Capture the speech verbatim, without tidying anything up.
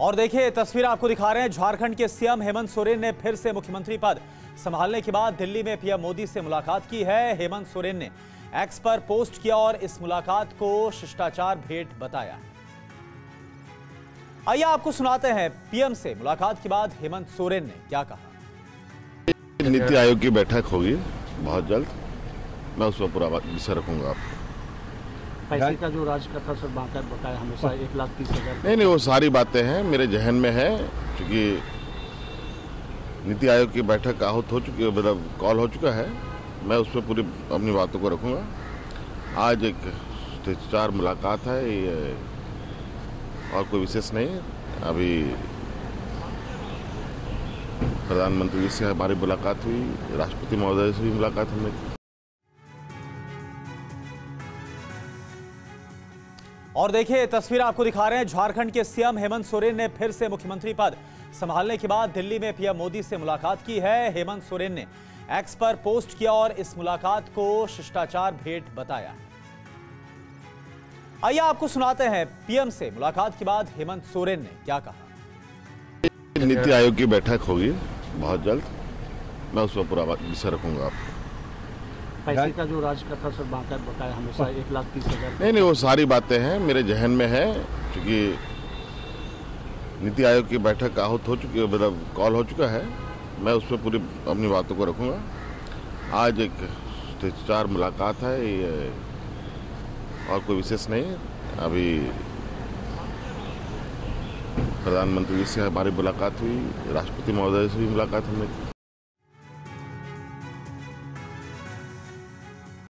और देखिए तस्वीर आपको दिखा रहे हैं। झारखंड के सीएम हेमंत सोरेन ने फिर से मुख्यमंत्री पद संभालने के बाद दिल्ली में पीएम मोदी से मुलाकात की है। हेमंत सोरेन ने एक्स पर पोस्ट किया और इस मुलाकात को शिष्टाचार भेंट बताया। आइए आपको सुनाते हैं पीएम से मुलाकात के बाद हेमंत सोरेन ने क्या कहा। नीति आयोग की बैठक होगी बहुत जल्द, मैं उस पर पूरा विषय रखूंगा। आपको पैसे का जो राज का था सर बांका बकाया हमेशा एक लाख तीस हजार नहीं नहीं वो सारी बातें हैं मेरे जहन में है, क्योंकि नीति आयोग की बैठक आहूत हो चुकी है, मतलब कॉल हो चुका है। मैं उस पर पूरी अपनी बातों को रखूंगा। आज एक शिष्टाचार मुलाकात है, ये और कोई विशेष नहीं। अभी प्रधानमंत्री से हमारी मुलाकात हुई, राष्ट्रपति महोदय से भी मुलाकात हमने की। और देखिए तस्वीर आपको दिखा रहे हैं। झारखंड के सीएम हेमंत सोरेन ने फिर से मुख्यमंत्री पद संभालने के बाद दिल्ली में पीएम मोदी से मुलाकात की है। हेमंत सोरेन ने एक्स पर पोस्ट किया और इस मुलाकात को शिष्टाचार भेंट बताया। आइए आपको सुनाते हैं पीएम से मुलाकात के बाद हेमंत सोरेन ने क्या कहा। नीति आयोग की बैठक होगी बहुत जल्द, मैं उस पर पूरा विषय रखूंगा। आपको पैसे का जो राज का था सर बांका बकाया हमेशा एक लाख तीस हजार नहीं नहीं वो सारी बातें हैं मेरे जहन में है, क्योंकि नीति आयोग की बैठक आहूत हो चुकी है, मतलब कॉल हो चुका है। मैं उस पर पूरी अपनी बातों को रखूंगा। आज एक शिष्टाचार मुलाकात है, ये और कोई विशेष नहीं। अभी प्रधानमंत्री से हमारी मुलाकात हुई, राष्ट्रपति महोदय से भी मुलाकात हमने की।